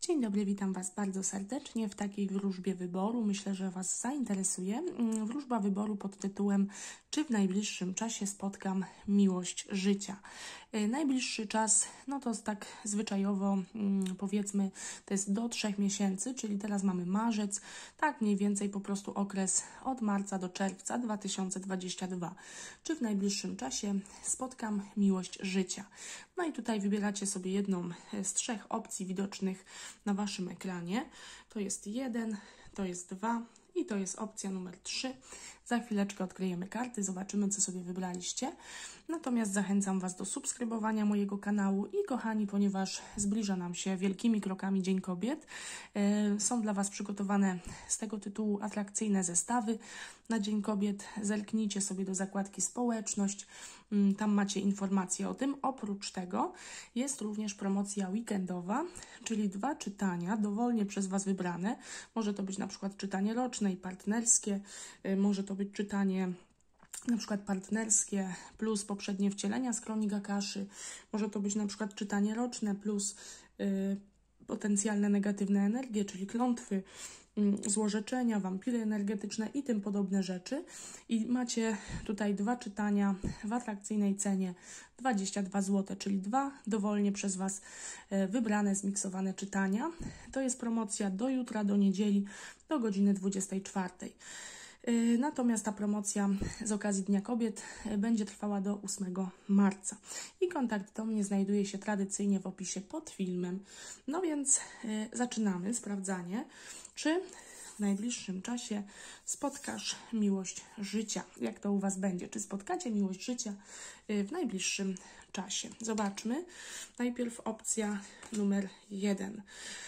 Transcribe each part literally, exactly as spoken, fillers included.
Dzień dobry, witam Was bardzo serdecznie w takiej wróżbie wyboru. Myślę, że Was zainteresuje. Wróżba wyboru pod tytułem: czy w najbliższym czasie spotkam miłość życia? Najbliższy czas, no to tak zwyczajowo powiedzmy, to jest do trzech miesięcy, czyli teraz mamy marzec, tak mniej więcej po prostu okres od marca do czerwca dwa tysiące dwudziestego drugiego. Czy w najbliższym czasie spotkam miłość życia? No i tutaj wybieracie sobie jedną z trzech opcji widocznych na Waszym ekranie. To jest jeden, to jest dwa i to jest opcja numer trzy. Za chwileczkę odkryjemy karty, zobaczymy, co sobie wybraliście. Natomiast zachęcam Was do subskrybowania mojego kanału i kochani, ponieważ zbliża nam się wielkimi krokami Dzień Kobiet, są dla Was przygotowane z tego tytułu atrakcyjne zestawy na Dzień Kobiet. Zerknijcie sobie do zakładki Społeczność, tam macie informacje o tym. Oprócz tego jest również promocja weekendowa, czyli dwa czytania dowolnie przez Was wybrane. Może to być na przykład czytanie roczne i partnerskie, może to być czytanie na przykład partnerskie plus poprzednie wcielenia z kronik Akaszy, może to być na przykład czytanie roczne plus y, potencjalne negatywne energie, czyli klątwy, y, złorzeczenia, wampiry energetyczne i tym podobne rzeczy. I macie tutaj dwa czytania w atrakcyjnej cenie dwadzieścia dwa złote, czyli dwa dowolnie przez Was y, wybrane, zmiksowane czytania. To jest promocja do jutra, do niedzieli, do godziny dwudziestej czwartej. Natomiast ta promocja z okazji Dnia Kobiet będzie trwała do ósmego marca. I kontakt do mnie znajduje się tradycyjnie w opisie pod filmem. No więc y, zaczynamy sprawdzanie, czy w najbliższym czasie spotkasz miłość życia. Jak to u Was będzie? Czy spotkacie miłość życia y, w najbliższym czasie? Zobaczmy. Najpierw opcja numer jeden.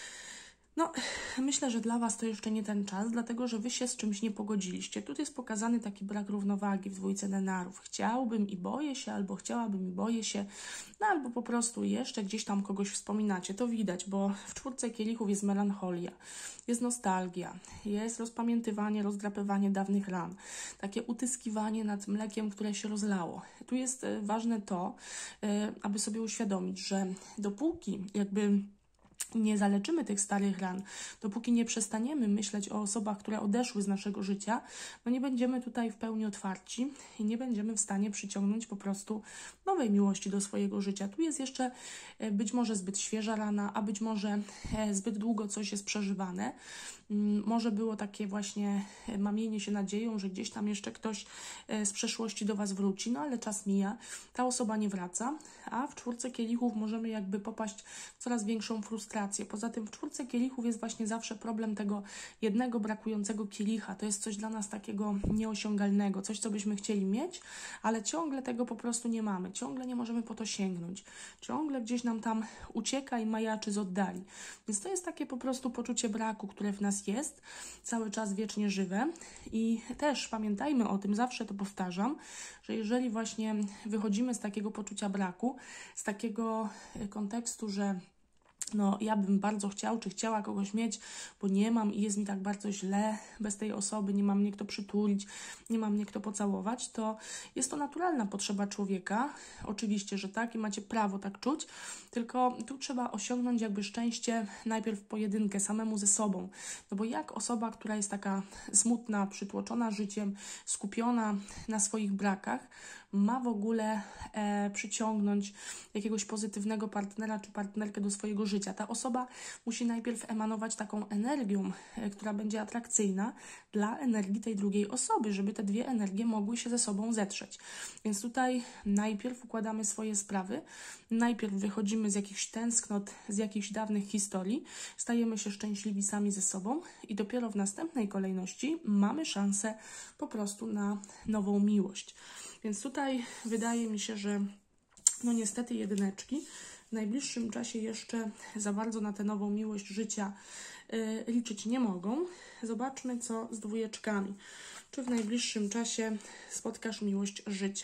No, myślę, że dla Was to jeszcze nie ten czas, dlatego że Wy się z czymś nie pogodziliście. Tutaj jest pokazany taki brak równowagi w dwójce denarów. Chciałbym i boję się, albo chciałabym i boję się, no albo po prostu jeszcze gdzieś tam kogoś wspominacie. To widać, bo w czwórce kielichów jest melancholia, jest nostalgia, jest rozpamiętywanie, rozdrapywanie dawnych ran, takie utyskiwanie nad mlekiem, które się rozlało. Tu jest ważne to, aby sobie uświadomić, że dopóki jakby nie zaleczymy tych starych ran, dopóki nie przestaniemy myśleć o osobach, które odeszły z naszego życia, no nie będziemy tutaj w pełni otwarci i nie będziemy w stanie przyciągnąć po prostu nowej miłości do swojego życia. Tu jest jeszcze być może zbyt świeża rana, a być może zbyt długo coś jest przeżywane. Może było takie właśnie mamienie się nadzieją, że gdzieś tam jeszcze ktoś z przeszłości do Was wróci, no ale czas mija, ta osoba nie wraca, a w czwórce kielichów możemy jakby popaść w coraz większą frustrację. Poza tym w czwórce kielichów jest właśnie zawsze problem tego jednego brakującego kielicha. To jest coś dla nas takiego nieosiągalnego, coś, co byśmy chcieli mieć, ale ciągle tego po prostu nie mamy. Ciągle nie możemy po to sięgnąć. Ciągle gdzieś nam tam ucieka i majaczy z oddali. Więc to jest takie po prostu poczucie braku, które w nas jest, cały czas wiecznie żywe. I też pamiętajmy o tym, zawsze to powtarzam, że jeżeli właśnie wychodzimy z takiego poczucia braku, z takiego kontekstu, że no ja bym bardzo chciał, czy chciała kogoś mieć, bo nie mam i jest mi tak bardzo źle bez tej osoby, nie mam mnie kto przytulić, nie mam mnie kto pocałować, to jest to naturalna potrzeba człowieka. Oczywiście, że tak i macie prawo tak czuć, tylko tu trzeba osiągnąć jakby szczęście najpierw w pojedynkę samemu ze sobą. No bo jak osoba, która jest taka smutna, przytłoczona życiem, skupiona na swoich brakach, ma w ogóle e, przyciągnąć jakiegoś pozytywnego partnera czy partnerkę do swojego życia. Ta osoba musi najpierw emanować taką energią, e, która będzie atrakcyjna dla energii tej drugiej osoby, żeby te dwie energie mogły się ze sobą zetrzeć. Więc tutaj najpierw układamy swoje sprawy, najpierw wychodzimy z jakichś tęsknot, z jakichś dawnych historii, stajemy się szczęśliwi sami ze sobą i dopiero w następnej kolejności mamy szansę po prostu na nową miłość. Więc tutaj wydaje mi się, że no niestety jedyneczki w najbliższym czasie jeszcze za bardzo na tę nową miłość życia y, liczyć nie mogą. Zobaczmy, co z dwójeczkami. Czy w najbliższym czasie spotkasz miłość życia?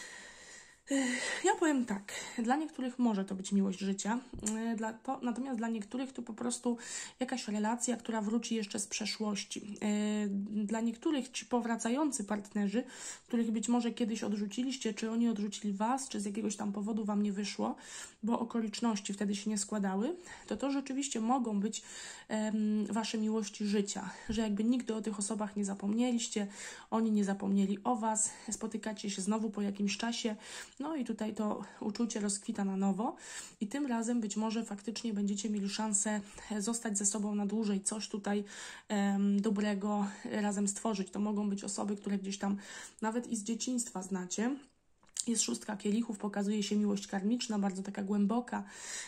Ja powiem tak, dla niektórych może to być miłość życia, dla, to, natomiast dla niektórych to po prostu jakaś relacja, która wróci jeszcze z przeszłości. Dla niektórych ci powracający partnerzy, których być może kiedyś odrzuciliście, czy oni odrzucili Was, czy z jakiegoś tam powodu Wam nie wyszło, bo okoliczności wtedy się nie składały, to to rzeczywiście mogą być um, Wasze miłości życia, że jakby nigdy o tych osobach nie zapomnieliście, oni nie zapomnieli o Was, spotykacie się znowu po jakimś czasie, no i tutaj to uczucie rozkwita na nowo i tym razem być może faktycznie będziecie mieli szansę zostać ze sobą na dłużej, coś tutaj um, dobrego razem stworzyć. To mogą być osoby, które gdzieś tam nawet i z dzieciństwa znacie. Jest szóstka kielichów, pokazuje się miłość karmiczna, bardzo taka głęboka,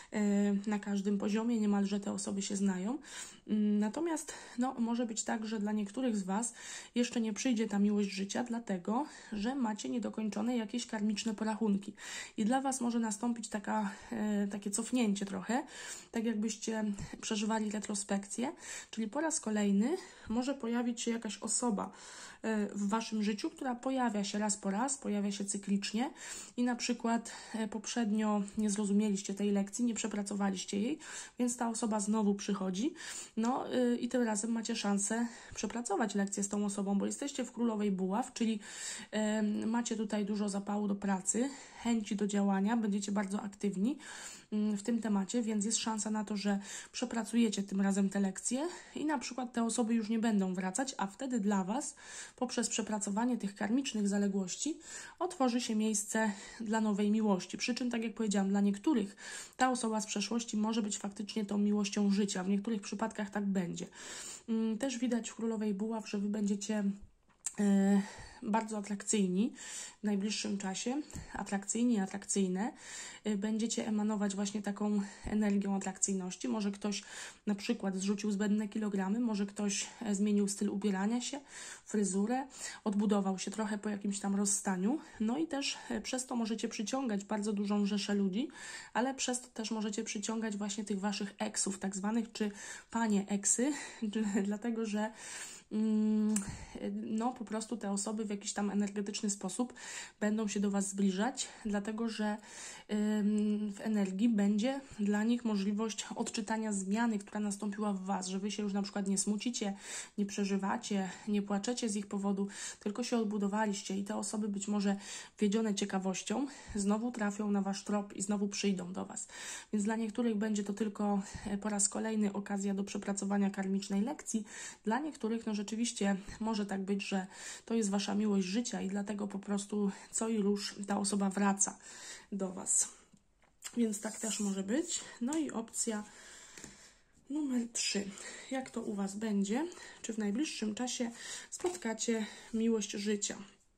na każdym poziomie niemalże te osoby się znają. Natomiast no, może być tak, że dla niektórych z Was jeszcze nie przyjdzie ta miłość życia, dlatego, że macie niedokończone jakieś karmiczne porachunki. I dla Was może nastąpić taka, takie cofnięcie trochę, tak jakbyście przeżywali retrospekcję, czyli po raz kolejny może pojawić się jakaś osoba w Waszym życiu, która pojawia się raz po raz, pojawia się cyklicznie i na przykład poprzednio nie zrozumieliście tej lekcji, nie przepracowaliście jej, więc ta osoba znowu przychodzi, no yy, i tym razem macie szansę przepracować lekcję z tą osobą, bo jesteście w Królowej Buław, czyli yy, macie tutaj dużo zapału do pracy, chęci do działania, będziecie bardzo aktywni w tym temacie, więc jest szansa na to, że przepracujecie tym razem te lekcje i na przykład te osoby już nie będą wracać, a wtedy dla Was poprzez przepracowanie tych karmicznych zaległości otworzy się miejsce dla nowej miłości. Przy czym, tak jak powiedziałam, dla niektórych ta osoba z przeszłości może być faktycznie tą miłością życia. W niektórych przypadkach tak będzie. Też widać w Królowej Buław, że Wy będziecie Yy, bardzo atrakcyjni w najbliższym czasie, atrakcyjni, atrakcyjne, yy, będziecie emanować właśnie taką energią atrakcyjności. Może ktoś na przykład zrzucił zbędne kilogramy, może ktoś zmienił styl ubierania się, fryzurę, odbudował się trochę po jakimś tam rozstaniu, no i też yy, przez to możecie przyciągać bardzo dużą rzeszę ludzi, ale przez to też możecie przyciągać właśnie tych Waszych eksów, tak zwanych, czy panie eksy, dlatego, że no po prostu te osoby w jakiś tam energetyczny sposób będą się do Was zbliżać, dlatego że w energii będzie dla nich możliwość odczytania zmiany, która nastąpiła w Was, że Wy się już na przykład nie smucicie, nie przeżywacie, nie płaczecie z ich powodu, tylko się odbudowaliście i te osoby być może wiedzione ciekawością znowu trafią na Wasz trop i znowu przyjdą do Was. Więc dla niektórych będzie to tylko po raz kolejny okazja do przepracowania karmicznej lekcji, dla niektórych no rzeczywiście może tak być, że to jest Wasza miłość życia i dlatego po prostu co i róż ta osoba wraca do Was. Więc tak też może być. No i opcja numer trzy. Jak to u Was będzie? Czy w najbliższym czasie spotkacie miłość życia?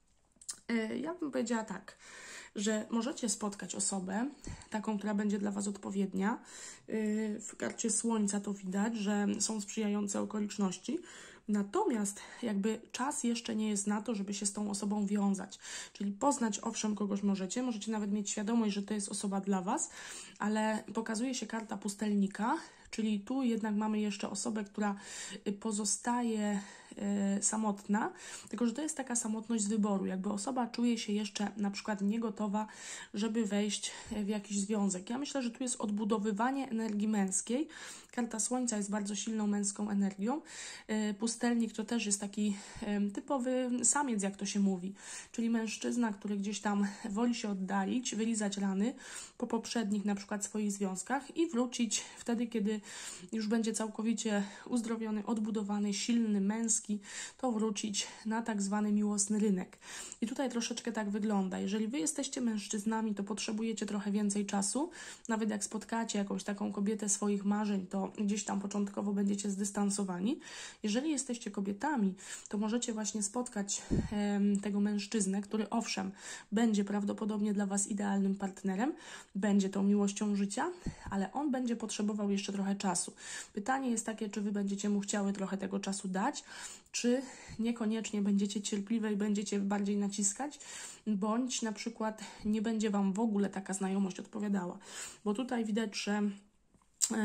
Ja bym powiedziała tak, że możecie spotkać osobę, taką, która będzie dla Was odpowiednia. W karcie Słońca to widać, że są sprzyjające okoliczności. Natomiast jakby czas jeszcze nie jest na to, żeby się z tą osobą wiązać. Czyli poznać owszem kogoś możecie, możecie nawet mieć świadomość, że to jest osoba dla Was, ale pokazuje się karta pustelnika, czyli tu jednak mamy jeszcze osobę, która pozostaje y, samotna, tylko że to jest taka samotność z wyboru, jakby osoba czuje się jeszcze na przykład niegotowa, żeby wejść w jakiś związek. Ja myślę, że tu jest odbudowywanie energii męskiej. Karta Słońca jest bardzo silną męską energią. Y, pustelnik to też jest taki y, typowy samiec, jak to się mówi, czyli mężczyzna, który gdzieś tam woli się oddalić, wylizać rany po poprzednich na przykład swoich związkach i wrócić wtedy, kiedy już będzie całkowicie uzdrowiony, odbudowany, silny, męski, to wrócić na tak zwany miłosny rynek. I tutaj troszeczkę tak wygląda. Jeżeli Wy jesteście mężczyznami, to potrzebujecie trochę więcej czasu. Nawet jak spotkacie jakąś taką kobietę swoich marzeń, to gdzieś tam początkowo będziecie zdystansowani. Jeżeli jesteście kobietami, to możecie właśnie spotkać e, tego mężczyznę, który owszem, będzie prawdopodobnie dla Was idealnym partnerem, będzie tą miłością życia, ale on będzie potrzebował jeszcze trochę czasu. Pytanie jest takie, czy Wy będziecie mu chciały trochę tego czasu dać, czy niekoniecznie będziecie cierpliwe i będziecie bardziej naciskać, bądź na przykład nie będzie Wam w ogóle taka znajomość odpowiadała. Bo tutaj widać, że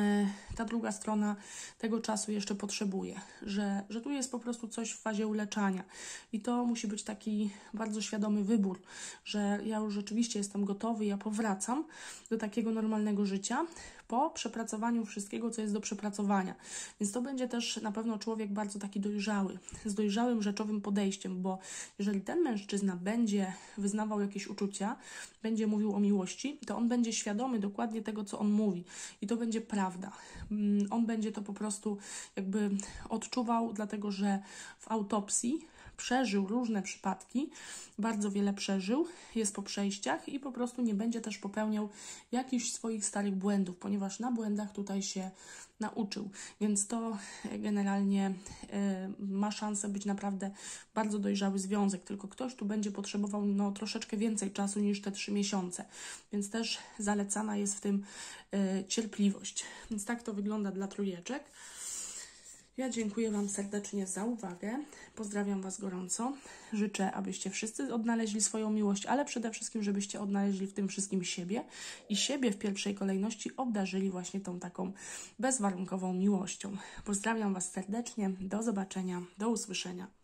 ta druga strona tego czasu jeszcze potrzebuje, że, że tu jest po prostu coś w fazie uleczania i to musi być taki bardzo świadomy wybór, że ja już rzeczywiście jestem gotowy, ja powracam do takiego normalnego życia po przepracowaniu wszystkiego, co jest do przepracowania. Więc to będzie też na pewno człowiek bardzo taki dojrzały, z dojrzałym, rzeczowym podejściem, bo jeżeli ten mężczyzna będzie wyznawał jakieś uczucia, będzie mówił o miłości, to on będzie świadomy dokładnie tego, co on mówi i to będzie prawda. On będzie to po prostu jakby odczuwał, dlatego że w autopsji przeżył różne przypadki, bardzo wiele przeżył, jest po przejściach i po prostu nie będzie też popełniał jakichś swoich starych błędów, ponieważ na błędach tutaj się nauczył. Więc to generalnie y, ma szansę być naprawdę bardzo dojrzały związek, tylko ktoś tu będzie potrzebował no, troszeczkę więcej czasu niż te trzy miesiące. Więc też zalecana jest w tym y, cierpliwość. Więc tak to wygląda dla trójeczek. Ja dziękuję Wam serdecznie za uwagę. Pozdrawiam Was gorąco. Życzę, abyście wszyscy odnaleźli swoją miłość, ale przede wszystkim, żebyście odnaleźli w tym wszystkim siebie i siebie w pierwszej kolejności obdarzyli właśnie tą taką bezwarunkową miłością. Pozdrawiam Was serdecznie. Do zobaczenia. Do usłyszenia.